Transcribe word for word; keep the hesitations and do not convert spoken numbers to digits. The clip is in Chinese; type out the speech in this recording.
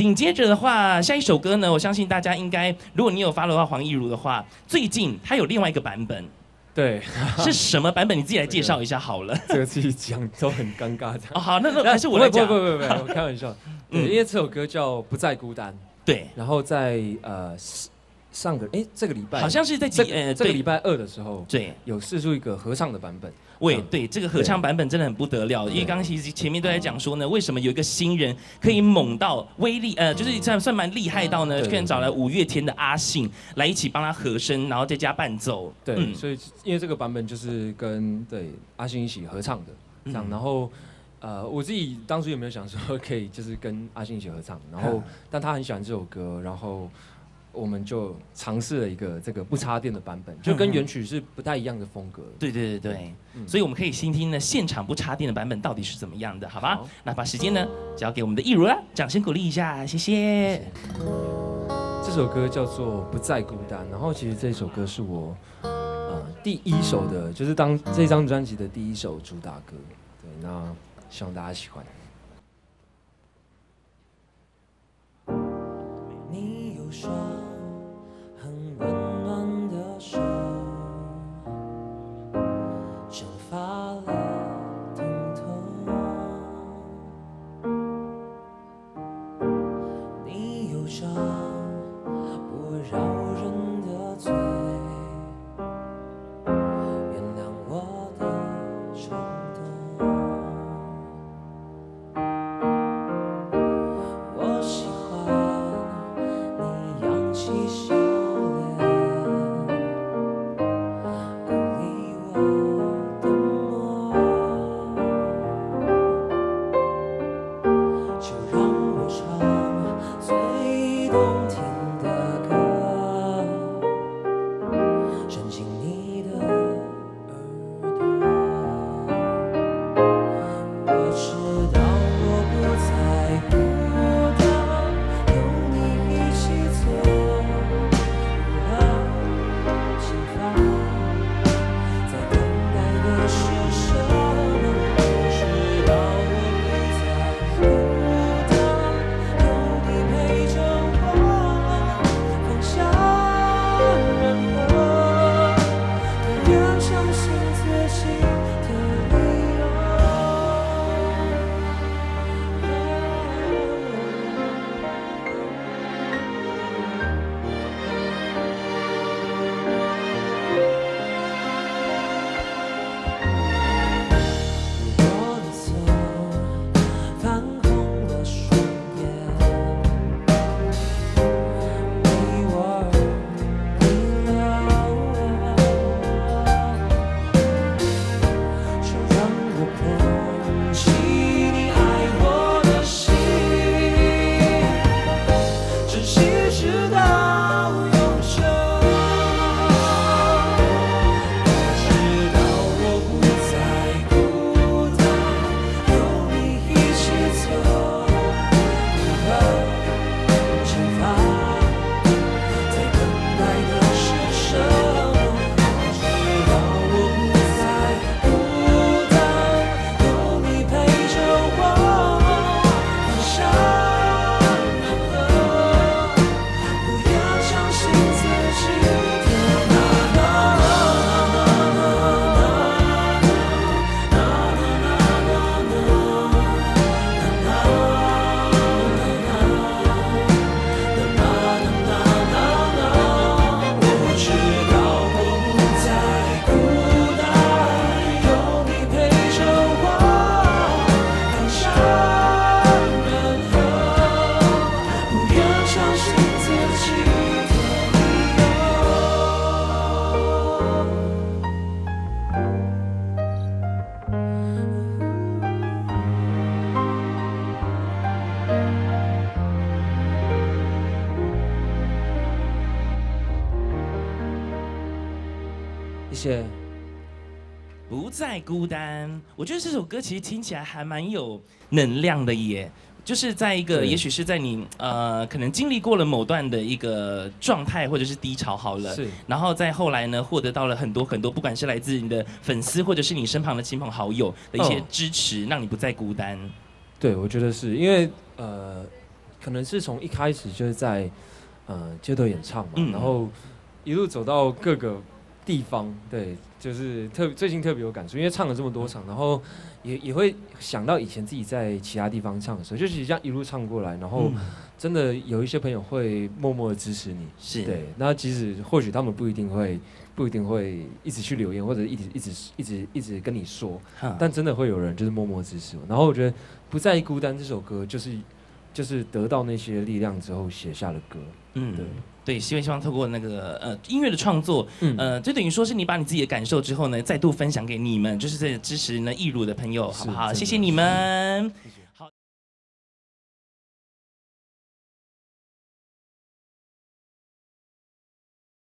紧接着的话，下一首歌呢，我相信大家应该，如果你有 follow 的话，黄义儒的话，最近他有另外一个版本。 对， 是什么版本？你自己来介绍一下好了。 这个自己讲都很尴尬。 哦，好，那那还是我来讲。 不不不不不，我开玩笑。对，因为这首歌叫《不再孤单》。 对。 然后在呃上个哎这个礼拜， 好像是在几呃这个礼拜二的时候， 对， 有试出一个合唱的版本。 喂，对，这个合唱版本真的很不得了，因为刚刚其实前面都在讲说呢，为什么有一个新人可以猛到威力，呃，就是算算蛮厉害到呢，居然找来五月天的阿信来一起帮他和声，然后再加伴奏。 对，嗯、所以因为这个版本就是跟对阿信一起合唱的，这样，嗯、然后呃，我自己当初有没有想说可以就是跟阿信一起合唱，然后、嗯、但他很喜欢这首歌，然后。我们就尝试了一个这个不插电的版本，就跟原曲是不太一样的风格。 对对对对，嗯、所以我们可以先听呢现场不插电的版本到底是怎么样的，好吧？好，那把时间呢交给我们的义儒啦，掌声鼓励一下，谢谢。谢谢这首歌叫做《不再孤单》，然后其实这首歌是我呃第一首的，就是当这张专辑的第一首主打歌。对，那希望大家喜欢。 你有双很温暖的手，蒸发了疼痛。你有张不饶人的嘴，原谅我的冲动。我喜欢你扬起笑脸，鼓励我的梦。就让我唱最动听的歌，伸进你的耳朵。我知道我不再孤单，有你一起走，无论前方在等待的是什么。我知道我不再孤单，有你陪着我，放下任何不愿相信自己的理由。我的错，泛红了双眼，为我而流，就让我捧起你爱我的心，珍惜直到永生。我知道我不再孤单，有你一起走，无论前方在等待的是什么。我知道我不再孤单，有你陪着我，放下任何不愿相信自己的那我知道我不再孤单，有你陪着我，放下任何不愿相信自己的理由。谢谢。 不再孤单，我觉得这首歌其实听起来还蛮有能量的耶。就是在一个， 对也许是在你呃，可能经历过了某段的一个状态或者是低潮好了， 是， 然后再后来呢，获得到了很多很多，不管是来自你的粉丝或者是你身旁的亲朋好友的一些哦支持，让你不再孤单。 对，我觉得是因为呃， 可能是从一开始就是在呃街头演唱嘛， 嗯然后一路走到各个地方，对，就是特最近特别有感触，因为唱了这么多场，然后也也会想到以前自己在其他地方唱的时候，就其实这样一路唱过来，然后真的有一些朋友会默默的支持你， 是对，那即使或许他们不一定会不一定会一直去留言，或者一直一直一直一直跟你说，但真的会有人就是默默支持我，然后我觉得《不再孤单》这首歌就是就是得到那些力量之后写下的歌， 嗯， 对。 对，希望希望透过那个呃音乐的创作，嗯、呃，就等于说是你把你自己的感受之后呢，再度分享给你们，就是在支持呢义乳的朋友，好不好？谢谢你们。谢谢